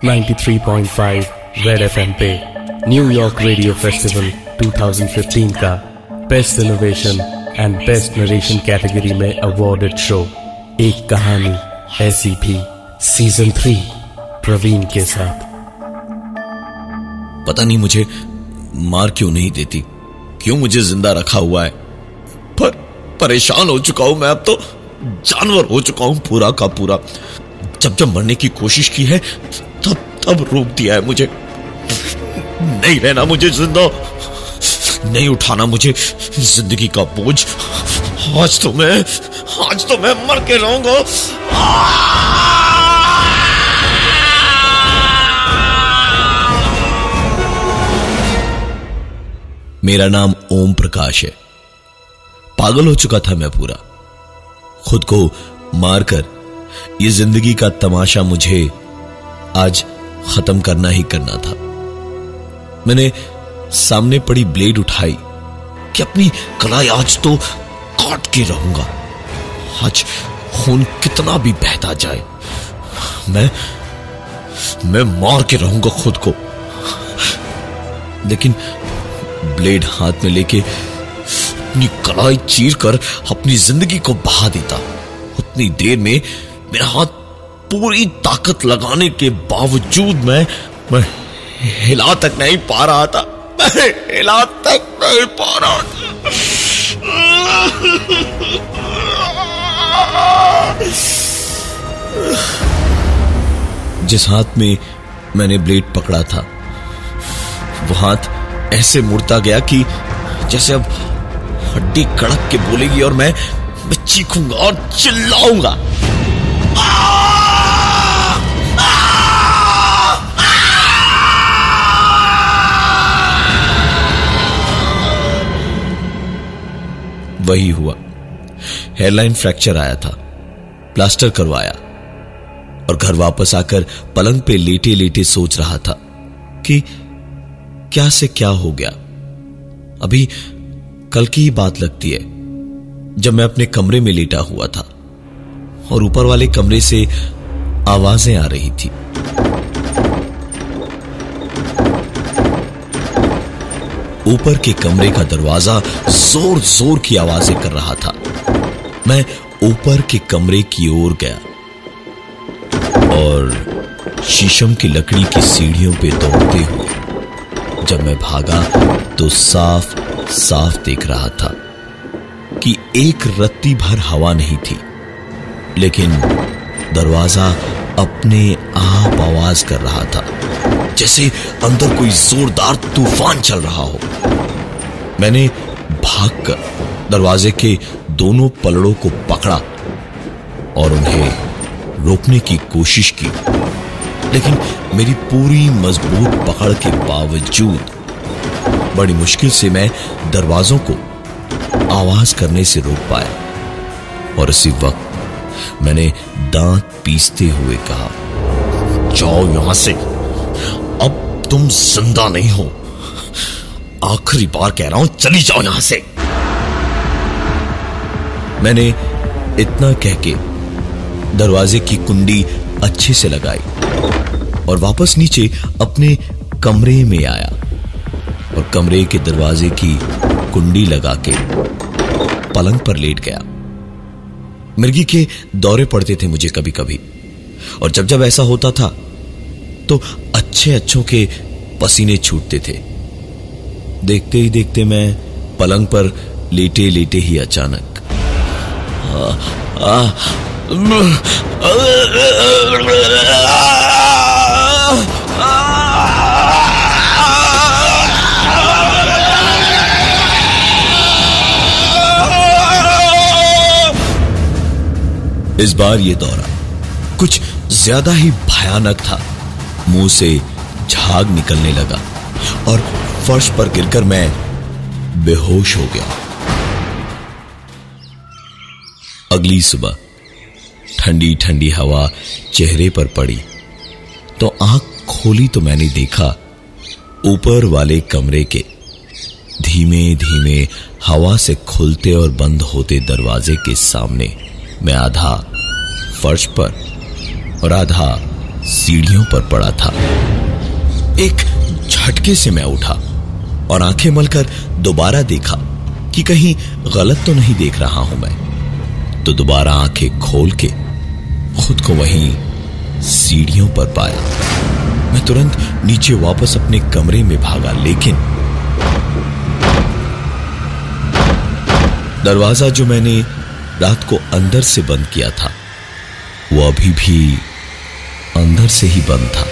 93.5 Red FM पे New York radio festival 2015 का best innovation and best narration category में awarded show एक कहानी ऐसी भी सीजन 3 प्रवीण के साथ। पता नहीं मुझे मार क्यों नहीं देती, क्यों मुझे जिंदा रखा हुआ है। पर परेशान हो चुका हूं मैं, अब तो जानवर हो चुका हूं पूरा का पूरा। जब जब मरने की कोशिश की है तब रोक दिया है मुझे। नहीं रहना मुझे जिंदा, नहीं उठाना मुझे जिंदगी का बोझ। आज तो मैं मर के रहूंगा। मेरा नाम ओम प्रकाश है। पागल हो चुका था मैं पूरा। खुद को मारकर ये जिंदगी का तमाशा मुझे आज खत्म करना ही करना था। मैंने सामने पड़ी ब्लेड उठाई कि अपनी कलाई आज तो काट के रहूंगा। आज खून कितना भी बहता जाए, मैं मार के रहूंगा खुद को। लेकिन ब्लेड हाथ में लेके अपनी कलाई चीर कर अपनी जिंदगी को बहा देता। उतनी देर में मेरा हाथ पूरी ताकत लगाने के बावजूद मैं हिला तक नहीं पा रहा था। मैं हिला तक नहीं पा रहा था। जिस हाथ में मैंने ब्लेड पकड़ा था वो हाथ ऐसे मुड़ता गया कि जैसे अब हड्डी कड़क के बोलेगी और मैं चीखूंगा और चिल्लाऊंगा। वही हुआ। हेयरलाइन फ्रैक्चर आया था, प्लास्टर करवाया और घर वापस आकर पलंग पे लेटे लेटे सोच रहा था कि क्या से क्या हो गया। अभी कल की ही बात लगती है जब मैं अपने कमरे में लेटा हुआ था और ऊपर वाले कमरे से आवाजें आ रही थी। ऊपर के कमरे का दरवाजा जोर जोर की आवाजें कर रहा था। मैं ऊपर के कमरे की ओर गया और शीशम की लकड़ी की सीढ़ियों पे दौड़ते हुए जब मैं भागा तो साफ साफ देख रहा था कि एक रत्ती भर हवा नहीं थी, लेकिन दरवाजा अपने आप आवाज कर रहा था जैसे अंदर कोई जोरदार तूफान चल रहा हो। मैंने भागकर दरवाजे के दोनों पलड़ों को पकड़ा और उन्हें रोकने की कोशिश की, लेकिन मेरी पूरी मजबूत पकड़ के बावजूद बड़ी मुश्किल से मैं दरवाजों को आवाज करने से रोक पाया। और उसी वक्त मैंने दांत पीसते हुए कहा, जाओ यहां से, अब तुम जिंदा नहीं हो। आखिरी बार कह रहा हूं, चली जाओ यहां से। मैंने इतना कह के दरवाजे की कुंडी अच्छे से लगाई और वापस नीचे अपने कमरे में आया और कमरे के दरवाजे की कुंडी लगा के पलंग पर लेट गया। मिर्गी के दौरे पड़ते थे मुझे कभी कभी, और जब जब ऐसा होता था तो अच्छों के पसीने छूटते थे। देखते ही देखते मैं पलंग पर लेटे लेटे ही अचानक इस बार ये दौरा कुछ ज्यादा ही भयानक था। मुंह से झाग निकलने लगा और फर्श पर गिरकर मैं बेहोश हो गया। अगली सुबह ठंडी ठंडी हवा चेहरे पर पड़ी तो आंख खोली तो मैंने देखा ऊपर वाले कमरे के धीमे धीमे हवा से खुलते और बंद होते दरवाजे के सामने मैं आधा फर्श पर और आधा सीढ़ियों पर पड़ा था। एक झटके से मैं उठा और आंखें मलकर दोबारा देखा कि कहीं गलत तो नहीं देख रहा हूं मैं। तो दोबारा आंखें खोल के खुद को वहीं सीढ़ियों पर पाया। मैं तुरंत नीचे वापस अपने कमरे में भागा, लेकिन दरवाजा जो मैंने रात को अंदर से बंद किया था वो अभी भी अंदर से ही बंद था।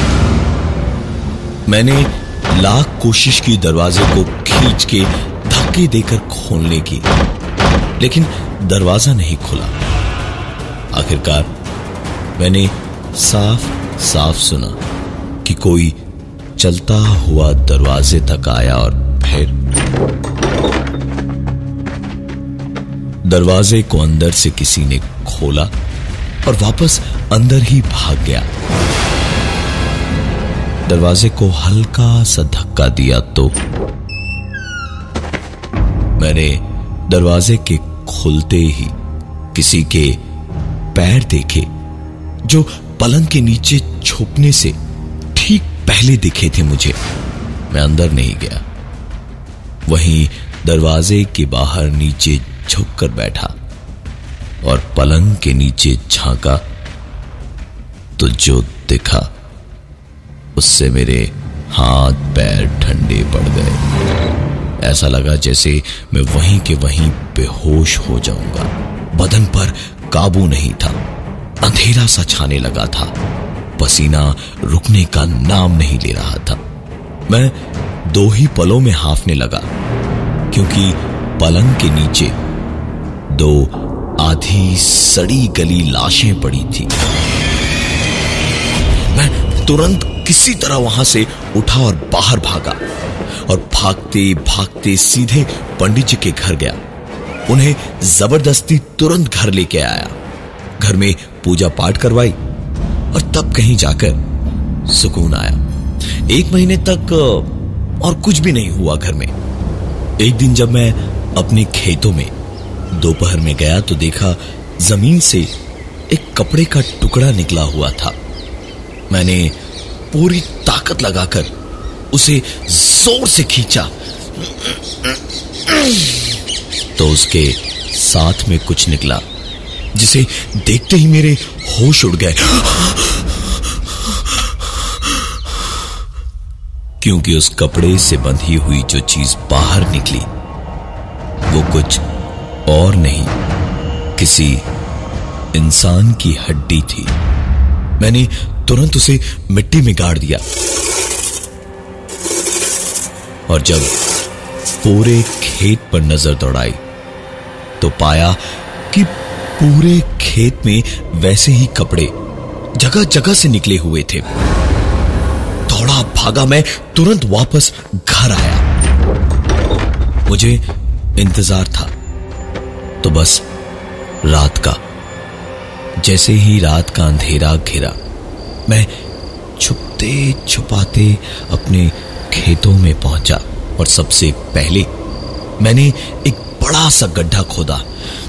मैंने लाख कोशिश की दरवाजे को खींच के धक्के देकर खोलने की, लेकिन दरवाजा नहीं खुला। आखिरकार मैंने साफ साफ सुना कि कोई चलता हुआ दरवाजे तक आया और फिर दरवाजे को अंदर से किसी ने खोला और वापस अंदर ही भाग गया। दरवाजे को हल्का सा धक्का दिया तो मैंने दरवाजे के खुलते ही किसी के पैर देखे जो पलंग के नीचे छुपने से ठीक पहले दिखे थे मुझे। मैं अंदर नहीं गया, वहीं दरवाजे के बाहर नीचे झुककर बैठा और पलंग के नीचे झांका तो जो दिखा उससे मेरे हाथ पैर ठंडे पड़ गए। ऐसा लगा जैसे मैं वहीं के वहीं बेहोश हो जाऊंगा। बदन पर काबू नहीं था, अंधेरा सा छाने लगा था, पसीना रुकने का नाम नहीं ले रहा था। मैं दो ही पलों में हांफने लगा क्योंकि पलंग के नीचे दो आधी सड़ी गली लाशें पड़ी थी। मैं तुरंत किसी तरह वहां से उठा और बाहर भागा और भागते भागते सीधे पंडित जी के घर गया। उन्हें जबरदस्ती तुरंत घर लेके आया, घर में पूजा पाठ करवाई और तब कहीं जाकर सुकून आया। 1 महीने तक और कुछ भी नहीं हुआ घर में। एक दिन जब मैं अपने खेतों में दोपहर में गया तो देखा जमीन से एक कपड़े का टुकड़ा निकला हुआ था। मैंने पूरी ताकत लगाकर उसे जोर से खींचा तो उसके साथ में कुछ निकला जिसे देखते ही मेरे होश उड़ गए, क्योंकि उस कपड़े से बंधी हुई जो चीज बाहर निकली वो कुछ और नहीं, किसी इंसान की हड्डी थी। मैंने तुरंत उसे मिट्टी में गाड़ दिया और जब पूरे खेत पर नजर दौड़ाई तो पाया कि पूरे खेत में वैसे ही कपड़े जगह जगह से निकले हुए थे। दौड़ा भागा मैं तुरंत वापस घर आया। मुझे इंतजार था तो बस रात का। जैसे ही रात का अंधेरा घिरा मैं छुपते छुपाते अपने खेतों में पहुंचा और सबसे पहले मैंने एक बड़ा सा गड्ढा खोदा।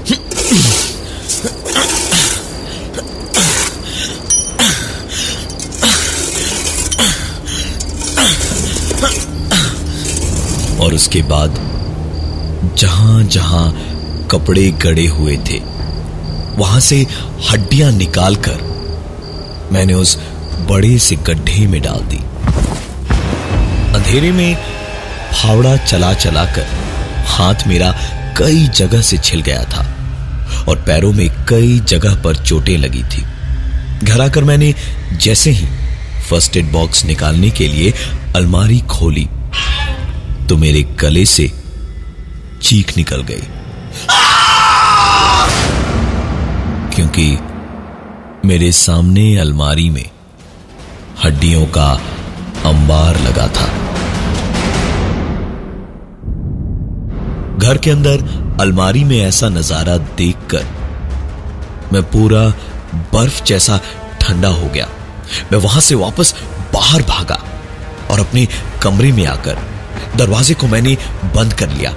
और उसके बाद जहां जहां कपड़े गड़े हुए थे वहां से हड्डियां निकालकर मैंने उस बड़े से गड्ढे में डाल दी। अंधेरे में फावड़ा चला चला कर हाथ मेरा कई जगह से छिल गया था और पैरों में कई जगह पर चोटें लगी थी। घर आकर मैंने जैसे ही फर्स्ट एड बॉक्स निकालने के लिए अलमारी खोली तो मेरे गले से चीख निकल गई, क्योंकि मेरे सामने अलमारी में हड्डियों का अंबार लगा था। घर के अंदर अलमारी में ऐसा नजारा देखकर मैं पूरा बर्फ जैसा ठंडा हो गया। मैं वहां से वापस बाहर भागा और अपने कमरे में आकर दरवाजे को मैंने बंद कर लिया।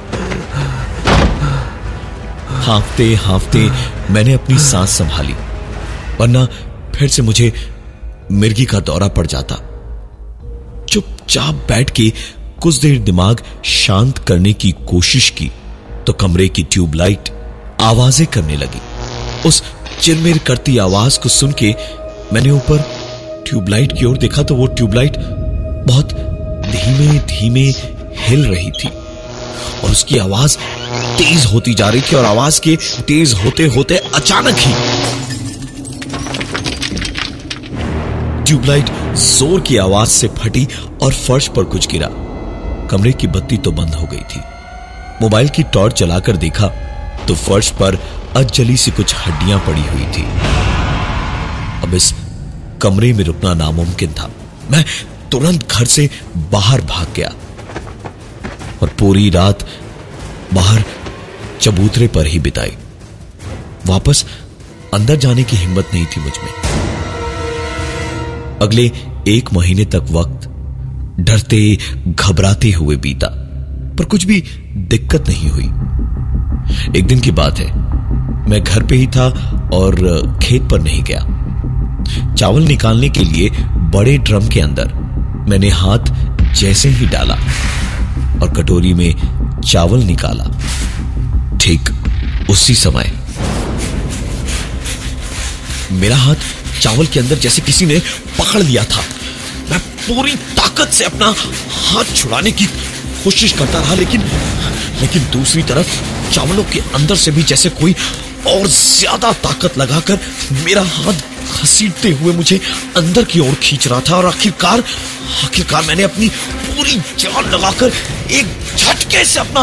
हांफते हांफते मैंने अपनी सांस संभाली, वरना फिर से मुझे मिर्गी का दौरा पड़ जाता। चुपचाप बैठ के कुछ देर दिमाग शांत करने की कोशिश की तो कमरे की ट्यूबलाइट आवाजें करने लगी। उस चिरमिर करती आवाज को सुन के मैंने ऊपर ट्यूबलाइट की ओर देखा तो वो ट्यूबलाइट बहुत धीमे धीमे हिल रही थी और उसकी आवाज तेज होती जा रही थी और आवाज के तेज होते होते अचानक ही ट्यूबलाइट जोर की आवाज से फटी और फर्श पर कुछ गिरा। कमरे की बत्ती तो बंद हो गई थी। मोबाइल की टॉर्च जलाकर देखा तो फर्श पर अधजली सी कुछ हड्डियां पड़ी हुई थी। अब इस कमरे में रुकना नामुमकिन था। मैं तुरंत घर से बाहर भाग गया और पूरी रात बाहर चबूतरे पर ही बिताई। वापस अंदर जाने की हिम्मत नहीं थी मुझ में। अगले 1 महीने तक वक्त डरते घबराते हुए बीता, पर कुछ भी दिक्कत नहीं हुई। एक दिन की बात है, मैं घर पे ही था और खेत पर नहीं गया। चावल निकालने के लिए बड़े ड्रम के अंदर मैंने हाथ जैसे ही डाला और कटोरी में चावल निकाला, ठीक उसी समय मेरा हाथ चावल के अंदर जैसे किसी ने पकड़ लिया था। मैं पूरी ताकत से अपना हाथ छुड़ाने की कोशिश करता रहा, लेकिन दूसरी तरफ चावलों के अंदर से भी जैसे कोई और ज्यादा ताकत लगाकर मेरा हाथ घसीटते हुए मुझे अंदर की ओर खींच रहा था। और आखिरकार मैंने अपनी पूरी जान लगाकर एक झटके से अपना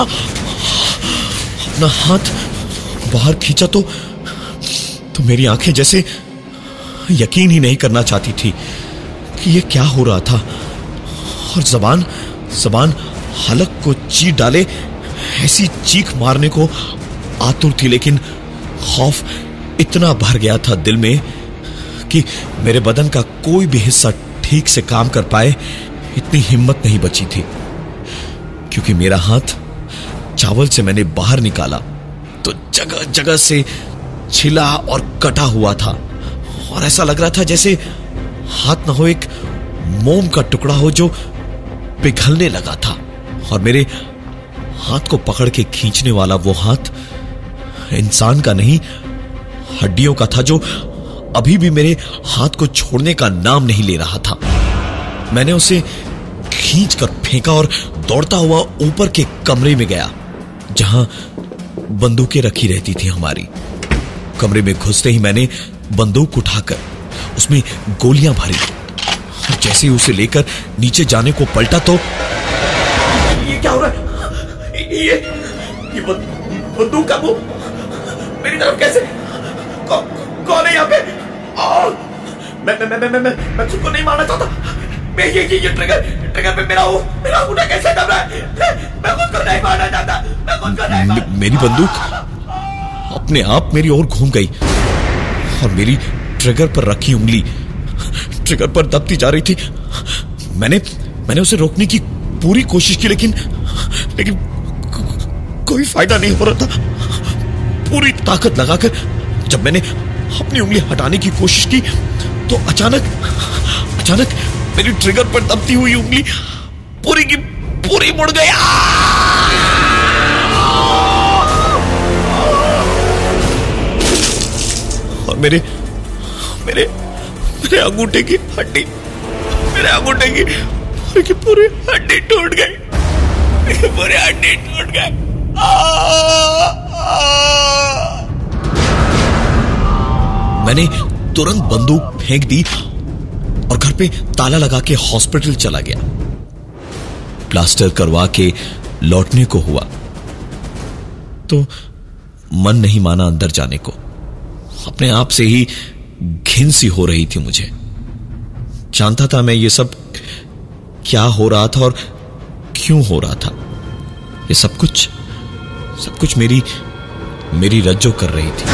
हाथ बाहर खींचा तो मेरी आंखें जैसे यकीन ही नहीं करना चाहती थी कि ये क्या हो रहा था। और जबान हलक को चीर डाले ऐसी चीख मारने को आतुर थी, लेकिन खौफ इतना भर गया था दिल में कि मेरे बदन का कोई भी हिस्सा ठीक से काम कर पाए इतनी हिम्मत नहीं बची थी। क्योंकि मेरा हाथ चावल से मैंने बाहर निकाला तो जगह जगह से छिला और कटा हुआ था और ऐसा लग रहा था जैसे हाथ न हो, एक मोम का टुकड़ा हो जो पिघलने लगा था। और मेरे हाथ को पकड़ के खींचने वाला वो हाथ इंसान का नहीं, हड्डियों का था, जो अभी भी मेरे हाथ को छोड़ने का नाम नहीं ले रहा था। मैंने उसे खींचकर फेंका और दौड़ता हुआ ऊपर के कमरे में गया जहां बंदूकें रखी रहती थी हमारी। कमरे में घुसते ही मैंने बंदूक उठाकर उसमें गोलियां भरी और जैसे ही उसे लेकर नीचे जाने को पलटा तो ये क्या हो रहा है? ये बंदूक का मुंह मेरी तरफ कैसे? कौन है यहाँ पे? मैं तुमको नहीं मारना चाहता। मैं ये ट्रिगर पे मेरा अंगूठा कैसे दब रहा है? मैं खुद को नहीं मारना चाहता। मेरी बंदूक अपने आप मेरी ओर घूम गई और मेरी ट्रिगर पर रखी उंगली ट्रिगर पर दबती जा रही थी। मैंने उसे रोकने की पूरी कोशिश की, लेकिन कोई फायदा नहीं हो रहा था। पूरी ताकत लगाकर जब मैंने अपनी उंगली हटाने की कोशिश की तो अचानक मेरी ट्रिगर पर दबती हुई उंगली पूरी की पूरी मुड़ गई और मेरे अंगूठे की हड्डी पूरी हड्डी टूट गई। पूरी हड्डी टूट गई। मैंने तुरंत बंदूक फेंक दी और घर पे ताला लगा के हॉस्पिटल चला गया। प्लास्टर करवा के लौटने को हुआ तो मन नहीं माना अंदर जाने को। अपने आप से ही घिन सी हो रही थी मुझे। जानता था मैं ये सब क्या हो रहा था और क्यों हो रहा था। ये सब कुछ मेरी रज्जो कर रही थी।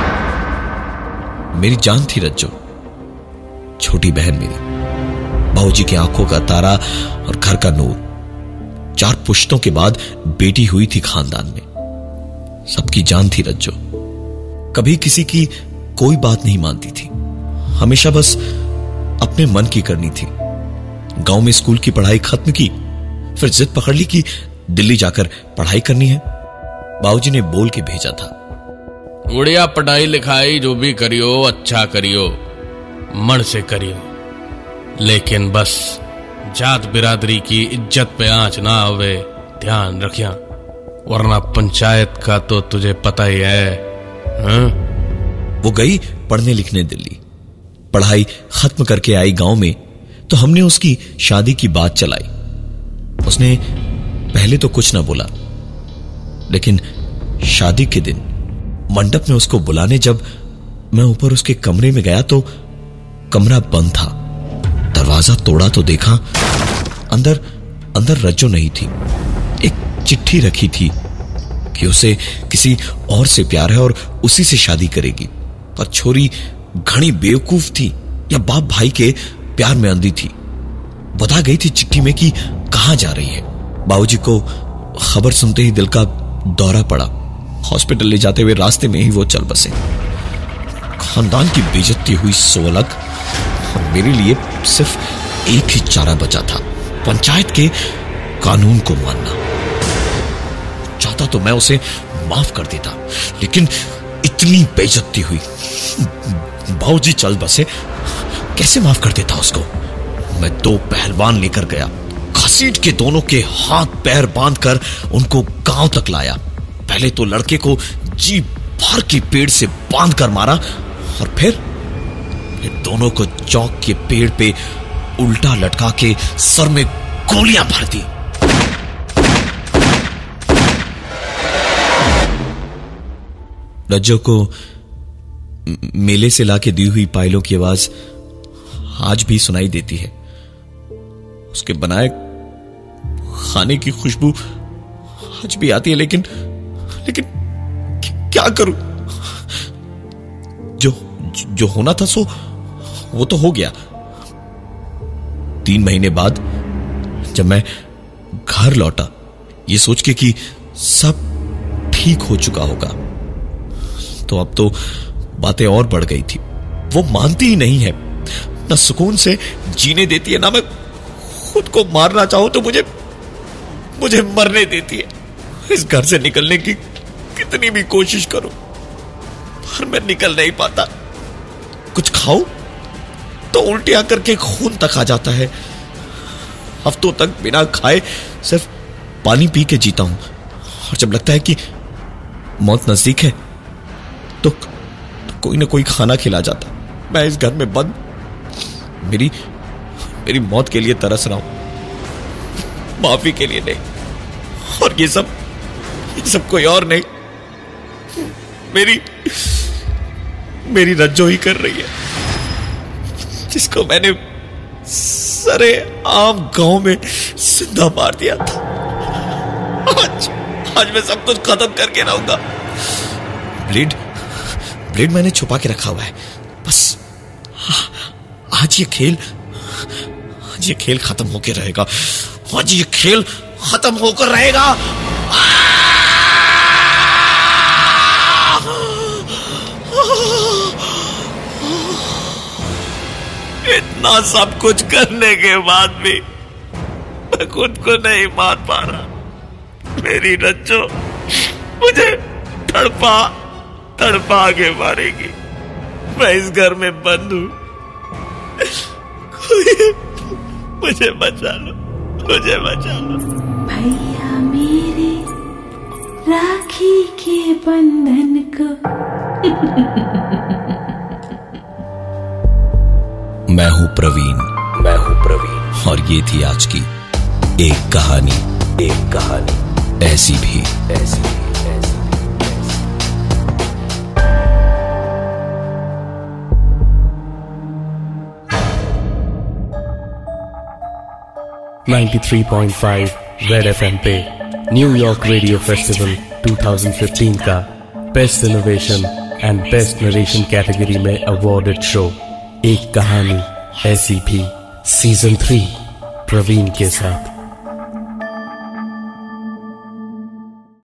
मेरी जान थी रज्जो, छोटी बहन मेरी, बाबूजी की आंखों का तारा और घर का नूर। 4 पुश्तों के बाद बेटी हुई थी खानदान में। सबकी जान थी रज्जो। कभी किसी की कोई बात नहीं मानती थी। हमेशा बस अपने मन की करनी थी। गांव में स्कूल की पढ़ाई खत्म की, फिर जिद पकड़ ली कि दिल्ली जाकर पढ़ाई करनी है। बाबूजी ने बोल के भेजा था, गुड़िया पढ़ाई लिखाई जो भी करियो अच्छा करियो, मन से करियो, लेकिन बस जात बिरादरी की इज्जत पे आंच ना आवे, ध्यान रखिया, वरना पंचायत का तो तुझे पता ही है। वो गई पढ़ने लिखने दिल्ली। पढ़ाई खत्म करके आई गांव में तो हमने उसकी शादी की बात चलाई। उसने पहले तो कुछ ना बोला, लेकिन शादी के दिन मंडप में उसको बुलाने जब मैं ऊपर उसके कमरे में गया तो कमरा बंद था। दरवाजा तोड़ा तो देखा अंदर रज्जो नहीं थी। एक चिट्ठी रखी थी कि उसे किसी और से प्यार है और उसी से शादी करेगी, पर छोरी घनी बेवकूफ थी या बाप भाई के प्यार में अंधी थी। बता गई थी चिट्ठी में कि कहां जा रही है। बाबूजी को खबर सुनते ही दिल का दौरा पड़ा। हॉस्पिटल ले जाते हुए रास्ते में ही वो चल बसे। खानदान की बेइज्जती हुई सो अलग, और मेरे लिए सिर्फ एक ही चारा बचा था, पंचायत के कानून को मानना। चाहता तो मैं उसे माफ कर देता, लेकिन इतनी बेइज्जती हुई। बाबूजी चल बसे, कैसे माफ कर देता उसको। मैं 2 पहलवान लेकर गया, घसीट के दोनों के हाथ पैर बांधकर उनको गांव तक लाया। पहले तो लड़के को जी भर के पेड़ से बांधकर मारा, और फिर दोनों को चौक के पेड़ पे उल्टा लटका के सर में गोलियां भर दी। रज्जो को मेले से लाके दी हुई पायलों की आवाज आज भी सुनाई देती है। उसके बनाए खाने की खुशबू आज भी आती है, लेकिन क्या करूं। जो होना था सो वो तो हो गया। 3 महीने बाद जब मैं घर लौटा ये सोच के कि सब ठीक हो चुका होगा, तो अब तो बातें और बढ़ गई थी। वो मानती ही नहीं है, ना सुकून से जीने देती है, ना मैं खुद को मारना चाहूं तो मुझे मरने देती है। इस घर से निकलने की कितनी भी कोशिश करूं, पर मैं निकल नहीं पाता। कुछ खाऊं तो उल्टियां करके खून तक आ जाता है। हफ्तों तक बिना खाए सिर्फ पानी पी के जीता हूं, और जब लगता है कि मौत नजदीक है तो कोई ना कोई खाना खिला जाता। मैं इस घर में बंद मेरी मौत के लिए तरस रहा हूं, माफी के लिए नहीं। और ये सब कोई और नहीं, मेरी रज्जो ही कर रही है, जिसको मैंने सरे आम गांव में जिंदा मार दिया था। आज मैं सब कुछ खत्म करके रहूंगा। ब्लेड मैंने छुपा के रखा हुआ है। बस आज ये खेल खत्म होकर रहेगा। आज ये खेल खत्म होकर रहेगा। इतना सब कुछ करने के बाद भी मैं खुद को नहीं मान पा रहा। मेरी रज्जो मुझे तड़पा के मारेगी। मैं इस घर में बंद हूं, मुझे बचा लो। भैया मेरे राखी के बंधन को मैं हूं प्रवीण और ये थी आज की एक कहानी ऐसी भी। 93.5 रेड FM पे न्यूयॉर्क रेडियो फेस्टिवल 2015 का best innovation and best narration category में अवॉर्डेड शो एक कहानी ऐसी भी सीजन 3 प्रवीण के साथ।